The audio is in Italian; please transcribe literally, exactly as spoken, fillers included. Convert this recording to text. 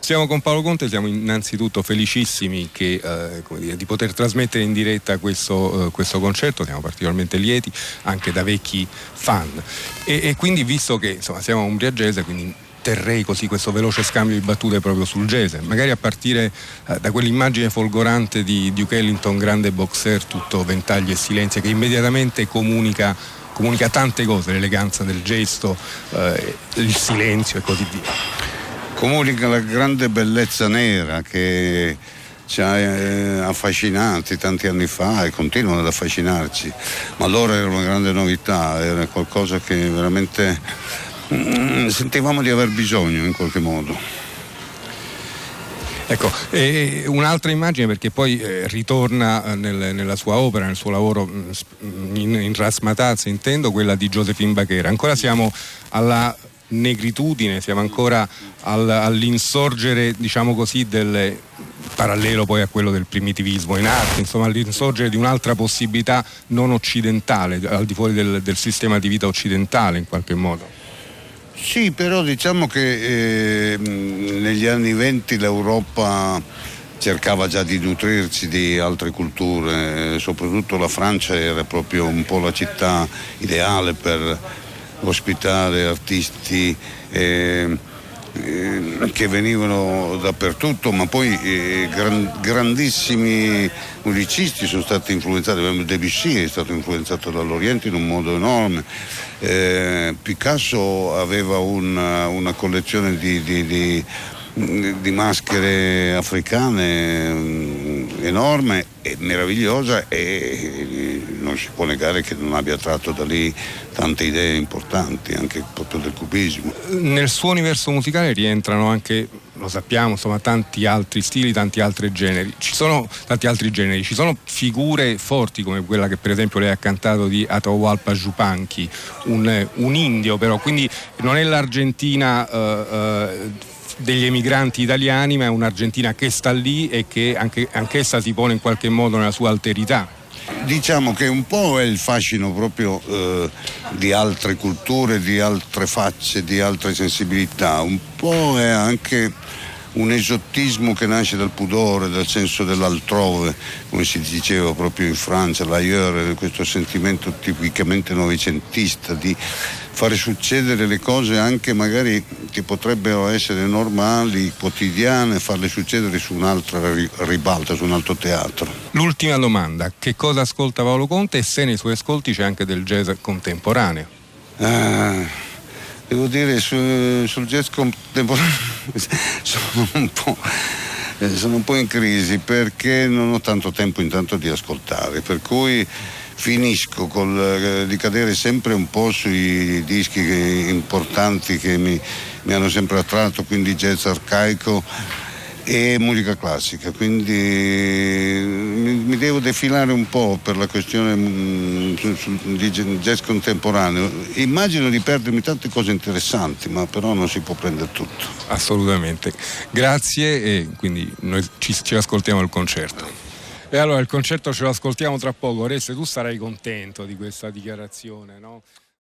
Siamo con Paolo Conte, siamo innanzitutto felicissimi che, eh, come dire, di poter trasmettere in diretta questo, eh, questo concerto, siamo particolarmente lieti anche da vecchi fan e, e quindi visto che insomma siamo a Umbria Jazz, quindi terrei così questo veloce scambio di battute proprio sul jazz, magari a partire eh, da quell'immagine folgorante di Duke Ellington, grande boxer, tutto ventagli e silenzio, che immediatamente comunica, comunica tante cose, l'eleganza del gesto, eh, il silenzio e così via. Comunica la grande bellezza nera che ci ha eh, affascinati tanti anni fa e continuano ad affascinarci, ma allora era una grande novità, era qualcosa che veramente mm, sentivamo di aver bisogno in qualche modo. Ecco, e un'altra immagine, perché poi eh, ritorna nel, nella sua opera, nel suo lavoro in, in Razzmatazz, intendo, quella di Joséphine Baker. Ancora siamo alla negritudine, siamo ancora al, all'insorgere, diciamo così, del parallelo poi a quello del primitivismo in arte, insomma all'insorgere di un'altra possibilità non occidentale, al di fuori del, del sistema di vita occidentale in qualche modo. Sì, però diciamo che eh, negli anni venti l'Europa cercava già di nutrirsi di altre culture, soprattutto la Francia era proprio un po' la città ideale per ospitare artisti eh, eh, che venivano dappertutto, ma poi eh, gran, grandissimi musicisti sono stati influenzati. Debussy è stato influenzato dall'Oriente in un modo enorme, eh, Picasso aveva una, una collezione di, di, di, di maschere africane enorme e meravigliosa, e non si può negare che non abbia tratto da lì tante idee importanti, anche proprio del cubismo. Nel suo universo musicale rientrano anche, lo sappiamo, insomma, tanti altri stili, tanti altri generi. Ci sono tanti altri generi, ci sono figure forti come quella che per esempio lei ha cantato di Atahualpa Yupanqui, un, un indio però, quindi non è l'Argentina eh, eh, degli emigranti italiani, ma è un'Argentina che sta lì e che anche, anch'essa si pone in qualche modo nella sua alterità. Diciamo che un po' è il fascino proprio eh, di altre culture, di altre facce, di altre sensibilità, un po' è anche un esotismo che nasce dal pudore, dal senso dell'altrove, come si diceva proprio in Francia, l'ailleurs, questo sentimento tipicamente novecentista di fare succedere le cose anche magari che potrebbero essere normali, quotidiane, farle succedere su un'altra ribalta, su un altro teatro. L'ultima domanda, che cosa ascolta Paolo Conte e se nei suoi ascolti c'è anche del jazz contemporaneo? Ah. Devo dire, su, sul jazz contemporaneo sono un po', sono un po' in crisi perché non ho tanto tempo intanto di ascoltare, per cui finisco col, di cadere sempre un po' sui dischi che, importanti che mi, mi hanno sempre attratto, quindi jazz arcaico e musica classica, quindi mi, mi devo defilare un po' per la questione mh, su, su, di jazz contemporaneo. Immagino di perdermi tante cose interessanti, ma però non si può prendere tutto. Assolutamente, grazie, e quindi noi ci, ci ascoltiamo il concerto. E allora il concerto ce lo ascoltiamo tra poco. Oreste, tu sarai contento di questa dichiarazione, no?